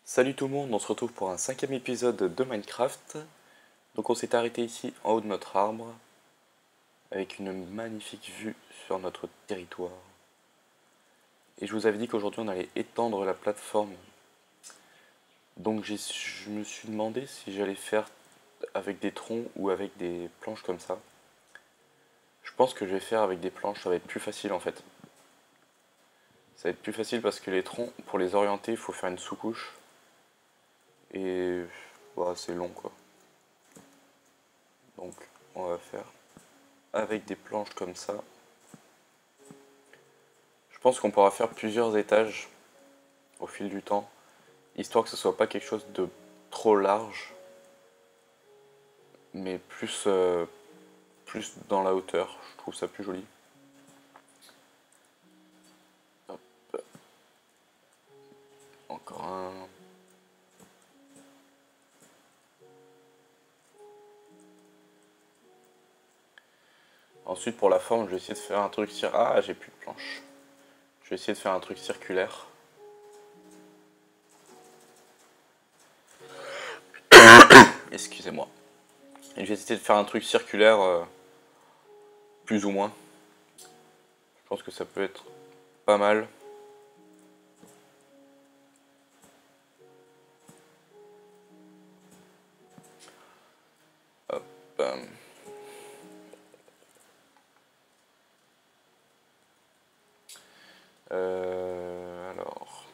Salut tout le monde, on se retrouve pour un 5e épisode de Minecraft. Donc on s'est arrêté ici en haut de notre arbre, avec une magnifique vue sur notre territoire. Et je vous avais dit qu'aujourd'hui on allait étendre la plateforme. Donc je me suis demandé si j'allais faire avec des troncs ou avec des planches comme ça. Je pense que je vais faire avec des planches, ça va être plus facile en fait. Ça va être plus facile parce que les troncs, pour les orienter, il faut faire une sous-couche. Et bah, c'est long quoi. Donc on va faire avec des planches comme ça. Je pense qu'on pourra faire plusieurs étages au fil du temps, histoire que ce soit pas quelque chose de trop large, mais plus dans la hauteur. Je trouve ça plus joli. Hop. Encore un. Ensuite, pour la forme, je vais essayer de faire un truc Ah, j'ai plus de planche. Je vais essayer de faire un truc circulaire. Excusez-moi. Et je vais essayer de faire un truc circulaire, plus ou moins. Je pense que ça peut être pas mal. Hop. Alors.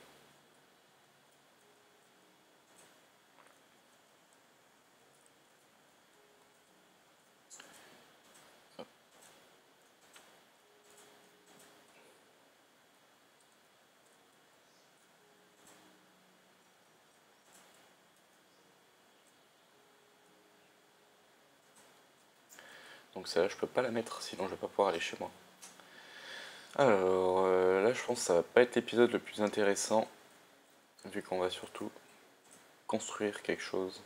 Donc celle-là, je peux pas la mettre, sinon je vais pas pouvoir aller chez moi. Alors, là, je pense que ça va pas être l'épisode le plus intéressant, vu qu'on va surtout construire quelque chose.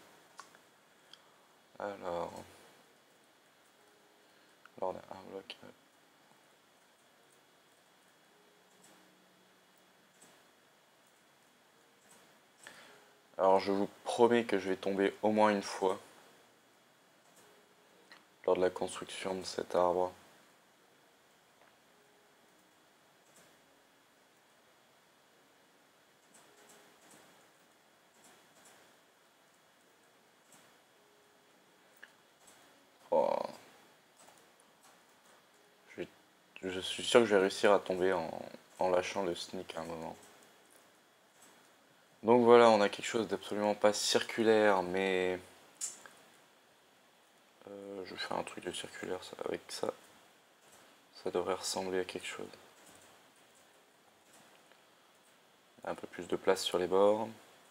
Alors, là on a un bloc. Alors, je vous promets que je vais tomber au moins une fois lors de la construction de cet arbre. Oh. Je suis sûr que je vais réussir à tomber en lâchant le sneak à un moment. Donc voilà, on a quelque chose d'absolument pas circulaire, mais je vais faire un truc de circulaire avec ça. Ça devrait ressembler à quelque chose. Un peu plus de place sur les bords.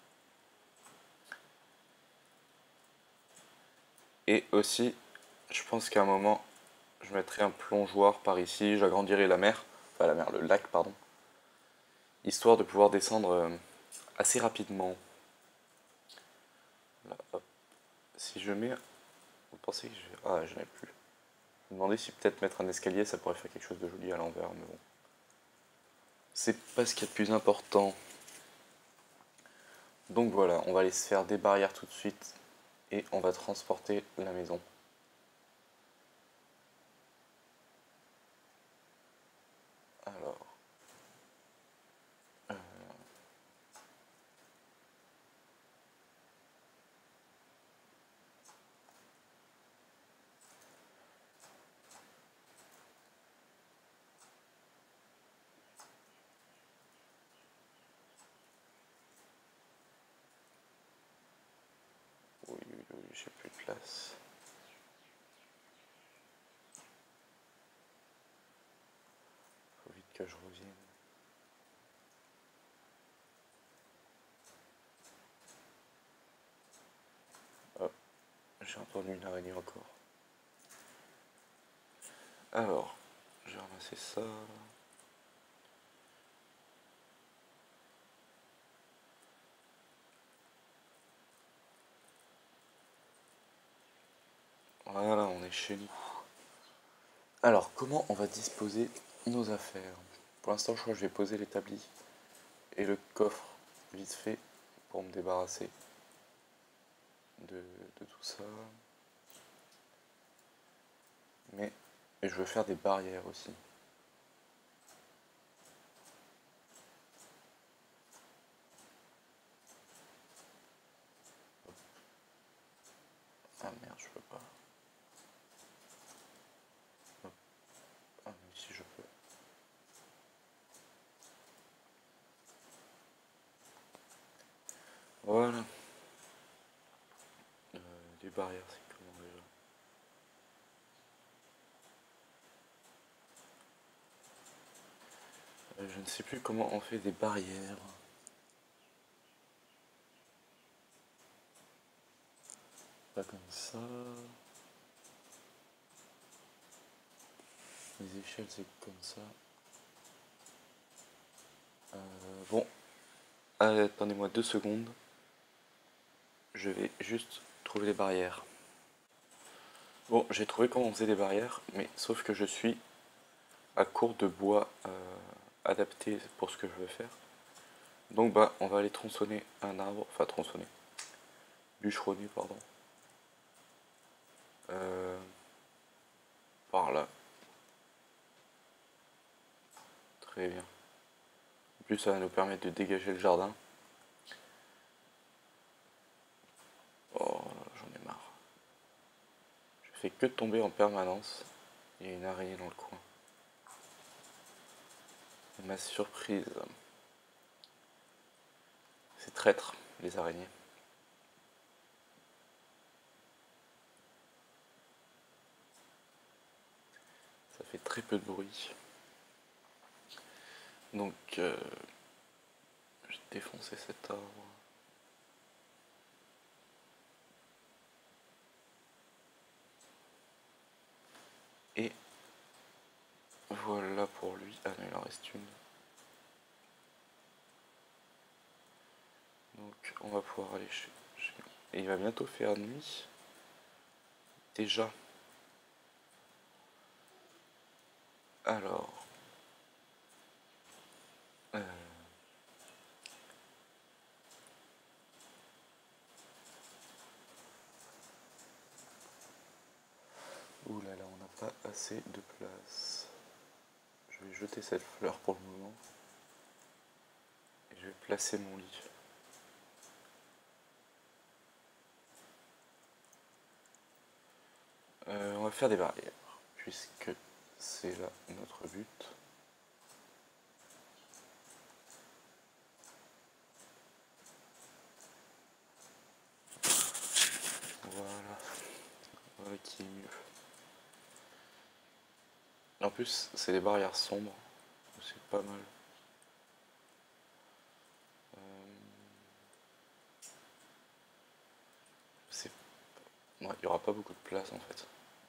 Et aussi, je pense qu'à un moment, je mettrai un plongeoir par ici, j'agrandirai la mer, enfin la mer, le lac, pardon, histoire de pouvoir descendre assez rapidement. Là, hop. Si je mets... Vous pensez que je vais... Ah, j'en ai plus. Je me demandais si peut-être mettre un escalier, ça pourrait faire quelque chose de joli à l'envers, mais bon. C'est pas ce qu'il y a de plus important. Donc voilà, on va aller se faire des barrières tout de suite, et on va transporter la maison. Alors... Oui, oui, oui, j'ai plus de place. Faut vite que je revienne. Hop, j'ai entendu une araignée encore. Alors, je vais ramasser ça. Voilà, on est chez nous. Alors, comment on va disposer nos affaires? Pour l'instant, je crois que je vais poser l'établi et le coffre vite fait pour me débarrasser de tout ça. Mais je veux faire des barrières aussi. Ah merde, je peux pas. Hop. Ah mais si je peux. Voilà. Les barrières, c'est comment déjà? Je ne sais plus comment on fait des barrières. Pas comme ça. Les échelles, c'est comme ça. Bon, attendez-moi 2 secondes. Je vais juste trouver les barrières. Bon, j'ai trouvé comment on faisait des barrières, mais sauf que je suis à court de bois adapté pour ce que je veux faire. Donc bah, on va aller tronçonner un arbre, enfin tronçonner, bûcheronner, pardon. Par là. Très bien. En plus, ça va nous permettre de dégager le jardin. Oh, j'en ai marre. Je fais que tomber en permanence. Il y a une araignée dans le coin. Ma surprise. C'est traître, les araignées. Ça fait très peu de bruit. Donc, je vais défoncer cet arbre. Et voilà pour lui. Ah non, il en reste une. Donc, on va pouvoir aller chez... Et il va bientôt faire nuit. Déjà. Alors. Ouh là là, on n'a pas assez de place. Je vais jeter cette fleur pour le moment. Et je vais placer mon lit. On va faire des barrières, puisque c'est là notre but. Voilà. Voilà qui est mieux. En plus, c'est des barrières sombres. C'est pas mal. Ouais, il n'y aura pas beaucoup de place en fait.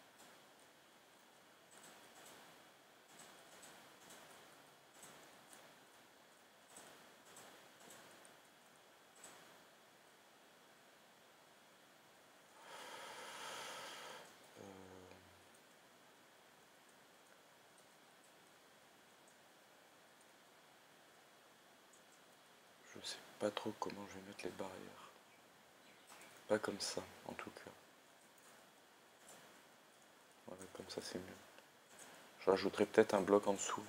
Je sais pas trop comment je vais mettre les barrières. Pas comme ça, en tout cas. Voilà, comme ça c'est mieux. Je rajouterai peut-être un bloc en dessous.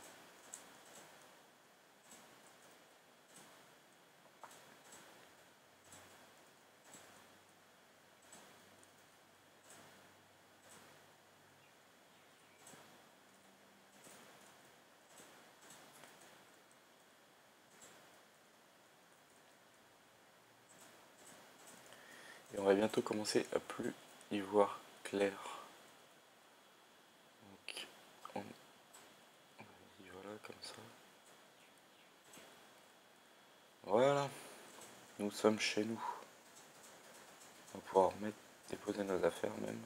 Et on va bientôt commencer à plus y voir clair. Donc, on y voilà comme ça. Voilà, nous sommes chez nous. On va pouvoir déposer nos affaires même.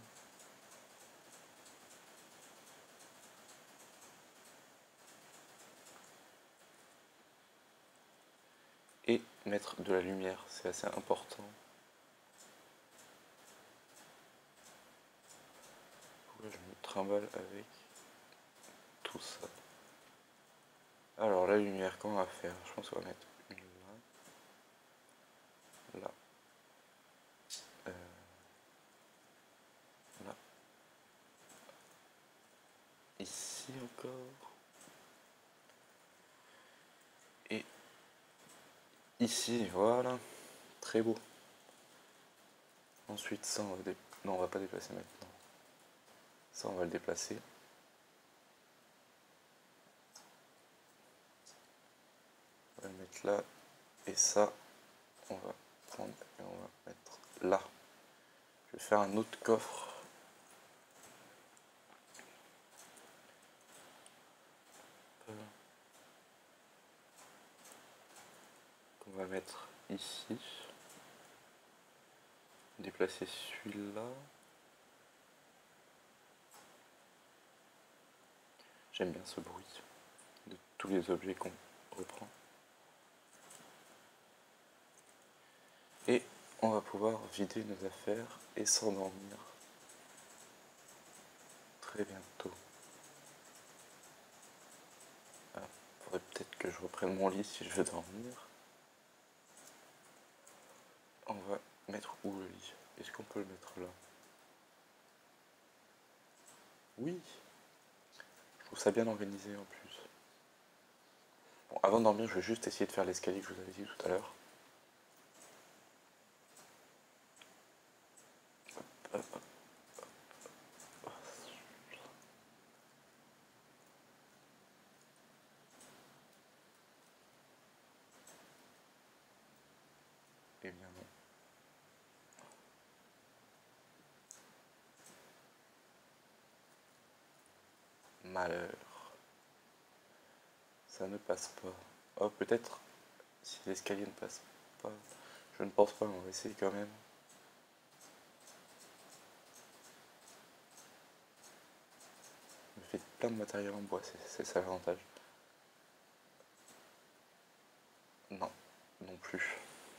Et mettre de la lumière, c'est assez important. Pourquoi je me trimballe avec tout ça? Alors la lumière, comment on va faire? Je pense qu'on va mettre une là. là, là, ici encore, et ici, voilà, très beau. Ensuite, ça, non, on va pas déplacer maintenant. Ça, on va le déplacer. On va le mettre là, et ça, on va prendre et on va mettre là. Je vais faire un autre coffre. Qu'on va mettre ici. Déplacer celui-là. J'aime bien ce bruit de tous les objets qu'on reprend. Et on va pouvoir vider nos affaires et s'endormir très bientôt. Ah, faudrait peut-être que je reprenne mon lit si je veux dormir. On va mettre où le lit? Est-ce qu'on peut le mettre là? Oui! Je trouve ça bien organisé en plus. Bon, avant de dormir, je vais juste essayer de faire l'escalier que je vous avais dit tout à l'heure. Hop, hop. Eh bien non. Malheur. Ça ne passe pas. Oh, peut-être si l'escalier ne passe pas. Je ne pense pas, on va essayer quand même. Je fais plein de matériel en bois, c'est ça l'avantage. Non, non plus.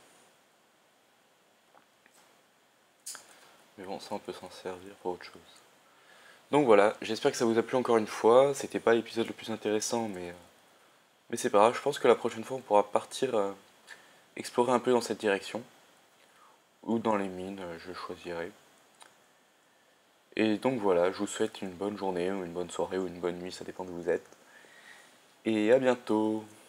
Mais bon, ça on peut s'en servir pour autre chose. Donc voilà, j'espère que ça vous a plu encore une fois. C'était pas l'épisode le plus intéressant, mais c'est pas grave. Je pense que la prochaine fois on pourra partir explorer un peu dans cette direction. Ou dans les mines, je choisirai. Et donc voilà, je vous souhaite une bonne journée, ou une bonne soirée, ou une bonne nuit, ça dépend d'où vous êtes. Et à bientôt!